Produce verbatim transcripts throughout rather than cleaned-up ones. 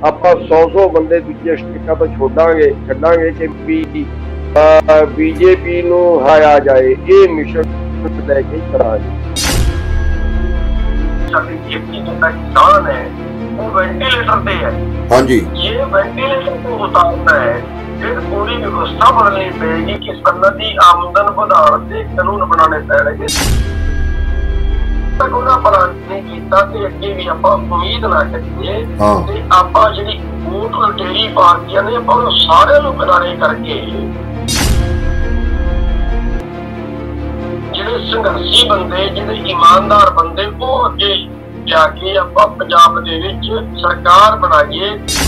ਆਪਾਂ सौ सौ ਬੰਦੇ ਦੂਜੇ ਸਟੇਟਾਂ ਤੋਂ ਛੋੜਾਂਗੇ ਛੱਡਾਂਗੇ ਕਿ ਵੀ ਬੀਜੇਪੀ ਨੂੰ ਹਾਇਆ ਜਾਏ, ਇਹ ਮਿਸ਼ਨ ਲੈ ਕੇ ਕਰਾਂਗੇ। ਸਾਡੀ ਖੇਤੀ ਦਾ ਕਿਸਾਨ ਹੈ वो वेंटिलेटर पे है। हाँ जी, ये वेंटिलेटर को उतारना है, फिर पूरी व्यवस्था बननी पड़ेगी कि संघ की आमदन बढ़ाने से कानून बनाने पड़ेंगे। तक उन्हें प्लान नहीं किया कि अगे भी आप उम्मीद ना करिए कि आप जी वोट लटेरी पार्टियां ने सारे किनारे करके जिहड़े संघर्षी बंदे जिहड़े ईमानदार बंदे वो अगे जाके ਆਪਾਂ ਪੰਜਾਬ ਦੇ ਵਿੱਚ ਸਰਕਾਰ ਬਣਾਈਏ।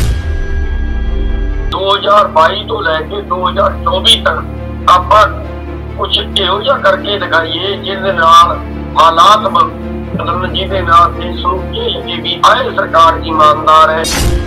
दो हज़ार बाईस ਤੋਂ ਲੈ ਕੇ दो हज़ार चौबीस ਤੱਕ ਆਪਾਂ ਕੁਝ ਇਹੋ ਜਿਹਾ ਕਰਕੇ ਦਿਖਾਈਏ ਜਿਹਦੇ ਨਾਲ ਹਾਲਾਤ ਬਦਲਣ, ਜਿਹਦੇ ਨਾਲ ਇਹ ਸੋਚੇ ਕਿ ਵੀ ਆਏ ਸਰਕਾਰ ਈਮਾਨਦਾਰ ਹੈ।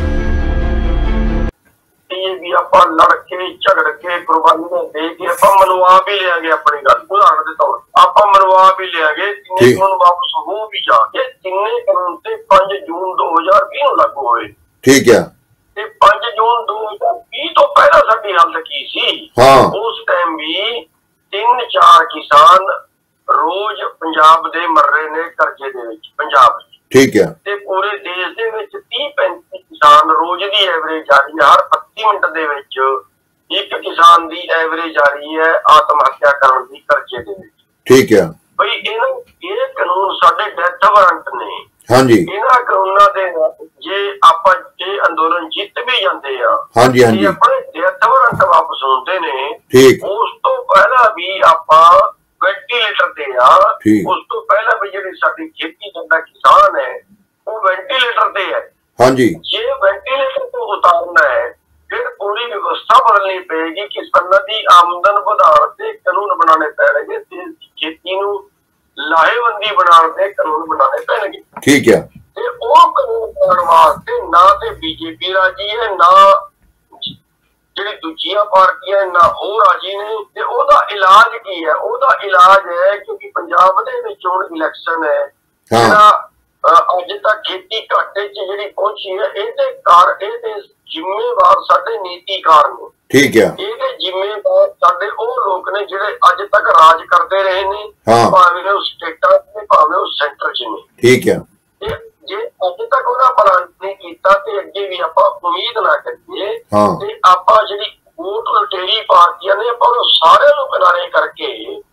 ਇਹ ਵੀ ਆਪਾਂ ਲੜ ਕੇ ਝਗੜ ਕੇ ਕੁਰਬਾਨੀਆਂ ਦੇ ਕੇ ਆਪਾਂ ਮਨਵਾ ਵੀ ਲਿਆਂਗੇ। ਆਪਣੀ ਗੱਲ ਉਦਾਹਰਨ ਦੇ ਤੌਰ ਆਪਾਂ ਮਨਵਾ ਵੀ ਲਿਆਂਗੇ, ਤਿੰਨੇ ਕਾਨੂੰਨ ਵਾਪਸ ਹੋ ਵੀ ਜਾਣਗੇ। ਤਿੰਨੇ ਕਾਨੂੰਨ ਤੇ ਪੰਜ ਜੂਨ दो हज़ार बीस ਨੂੰ ਲਾਗੂ ਹੋਏ। ਠੀਕ ਹੈ। ਤੇ ਪੰਜ ਜੂਨ दो हज़ार बीस ਤੋਂ ਪਹਿਲਾਂ ਸਾਡੀ ਹਾਲਤ ਕੀ ਸੀ? ਉਸ ਟਾਈਮ ਵੀ ਤਿੰਨ ਚਾਰ ਕਿਸਾਨ ਰੋਜ਼ ਪੰਜਾਬ ਦੇ ਮਰ ਰਹੇ ਨੇ ਕਰਜ਼ੇ ਦੇ ਵਿੱਚ ਪੰਜਾਬ ਵਿੱਚ। ਠੀਕ ਹੈ। ਤੇ ਪੂਰੇ ਦੇਸ਼ ਦੇ ਵਿੱਚ तीस पैंतीस किसान रोज की एवरेज आ रही है। हर पच्ची मिनट दे विच एक किसान की एवरेज आ रही है आत्म हत्या करने की कर्जे दे विच। ठीक है भाई, ये कानून साडे डेथ वारंट ने। हाँ जी, इन्हां कानूनां दे जे आपां ये अंदोलन जित भी जाते हैं, हाँ जी हाँ जी, अपने डेथ वारंट वापस होंदे ने। ठीक, उस तो पहला भी आपां वेंटिलेटर ते आ, उस तो पहला भी जिहड़ी साडी खेती करदा किसान है वो वेंटिलेटर ते है। हाँ जी, ये वेंटिलेटर को उतारना है, फिर पूरी व्यवस्था बदलनी पड़ेगी कि संघ की आमदन बढ़ाने से कानून बनाने पड़ेंगे, खेती नूं लाहेबंदी बनाने से कानून बनाने पड़ेंगे। ठीक है। ते वो कानून बनाने वास्ते ना ते बीजेपी राजी है, ना ਜਿਹੜੀ ਦੂਜੀਆਂ ਪਾਰਟੀਆਂ ਨਾ ਉਹ ਰਾਜੀ ਨੇ। ਤੇ ਉਹਦਾ ਇਲਾਜ ਕੀ ਹੈ? ਉਹਦਾ ਇਲਾਜ ਹੈ ਕਿਉਂਕਿ ਪੰਜਾਬ ਦੇ ਵਿੱਚ ਹੁਣ ਇਲੈਕਸ਼ਨ ਹੈ, ਜਿਹੜਾ ਅੱਜ ਤੱਕ ਖੇਤੀ ਘਾਟੇ ਚ ਜਿਹੜੀ ਪਹੁੰਚੀ ਹੈ, ਇਹਦੇ ਕਾਰ ਇਹਦੇ ਜ਼ਿੰਮੇਵਾਰ ਸਾਡੇ ਨੀਤੀਕਾਰ ਨੇ। ਠੀਕ ਹੈ। ਇਹਦੇ ਜ਼ਿੰਮੇਵਾਰ ਸਾਡੇ ਉਹ ਲੋਕ ਨੇ ਜਿਹੜੇ ਅੱਜ ਤੱਕ ਰਾਜ ਕਰਦੇ ਰਹੇ ਨੇ, ਭਾਵੇਂ ਉਹ ਸਟੇਟਾਂ ਨੇ ਭਾਵੇਂ ਉਹ ਸੈਂਟਰ ਚ ਨੇ। ਠੀਕ ਹੈ। ਜੇ ਅੱਜ ਤੱਕ ਉਹਦਾ ਪਲਾਨ ਨਹੀਂ ਕੀਤਾ ਤੇ ਅੱਗੇ ਵੀ ਆਪਾਂ ਉਮੀਦ ਨਾ ਕਰੀਏ ਤੇ ਆਪਾਂ ਜਿਹੜੀ ਵੋਟ ਲਟੇਰੀ ਪਾਰਟੀਆਂ ਨੇ ਆਪਾਂ ਉਹ ਸਾਰਿਆਂ ਨੂੰ ਕਿਨਾਰੇ ਕਰਕੇ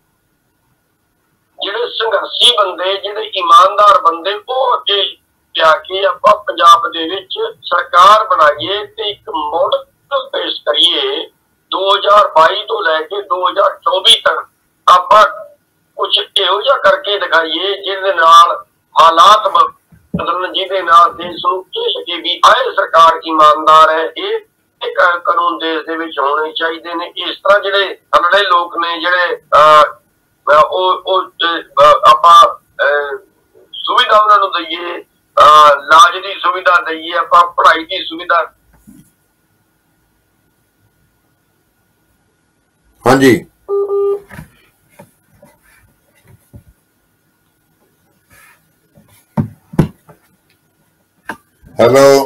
ਜਿਹੜੇ ਸੰਘਰਸ਼ੀ ਬੰਦੇ ਜਿਹੜੇ ਈਮਾਨਦਾਰ ਬੰਦੇ ਉਹ ਅੱਗੇ ਜਾ ਕੇ ਆਪਾਂ ਪੰਜਾਬ ਦੇ ਵਿੱਚ ਸਰਕਾਰ ਬਣਾਈਏ ਤੇ ਇੱਕ ਮਾਡਲ ਪੇਸ਼ ਕਰੀਏ। दो हज़ार बाईस ਤੋਂ ਲੈ ਕੇ दो हज़ार चौबीस ਤੱਕ ਆਪਾਂ ਕੁਝ ਇਹੋ ਜਿਹਾ ਕਰਕੇ ਦਿਖਾਈਏ ਜਿਹਦੇ ਨਾਲ ਹਾਲਾਤ ਬਦਲਣ, ਜਿਹਦੇ ਨਾਲ ਦੇਸ਼ ਸੋਚੇ ਕਿ ਵੀ ਆਏ ਸਰਕਾਰ ਈਮਾਨਦਾਰ ਹੈ। ਇਹ ਇੱਕ ਕਾਨੂੰਨ ਦੇਸ਼ ਦੇ ਵਿੱਚ ਹੋਣੇ ਚਾਹੀਦੇ ਨੇ। ਇਸ ਤਰ੍ਹਾਂ ਜਿਹੜੇ ਸਾਡੇ ਲੋਕ ਨੇ ਜਿਹੜੇ ਉਹ ਆਪਾਂ ਸੁਵਿਧਾ ਉਹਨਾਂ ਨੂੰ ਦਈਏ, ਇਲਾਜ ਦੀ ਸੁਵਿਧਾ ਦਈਏ, ਆਪਾਂ ਪੜ੍ਹਾਈ ਦੀ ਸੁਵਿਧਾ। ਹਾਂਜੀ, ਹੈਲੋ।